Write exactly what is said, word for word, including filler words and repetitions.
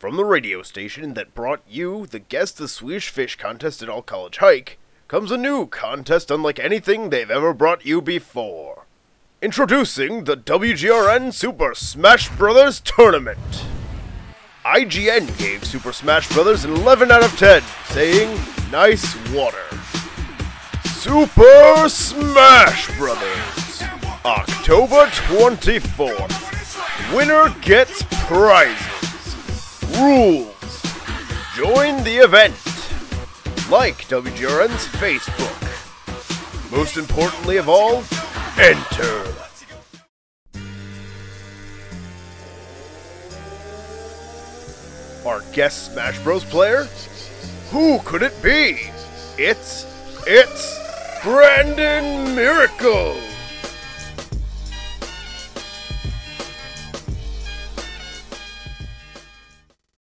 From the radio station that brought you the Guess the Swedish Fish contest at All College Hike, comes a new contest unlike anything they've ever brought you before. Introducing the W G R N Super Smash Bros. Tournament. I G N gave Super Smash Bros. an eleven out of ten, saying, "Nice water." Super Smash Bros. October twenty-fourth. Winner gets prizes. Rules. Join the event. Like W G R N's Facebook. Most importantly of all, enter. Our guest Smash Bros. Player? Who could it be? It's, it's Brandon Miracle!